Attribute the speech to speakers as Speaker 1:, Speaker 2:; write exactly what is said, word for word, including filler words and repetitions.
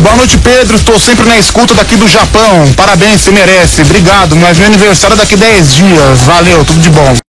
Speaker 1: Boa noite, Pedro. Estou sempre na escuta daqui do Japão. Parabéns, você merece. Obrigado. Mas meu aniversário é daqui dez dias. Valeu, tudo de bom.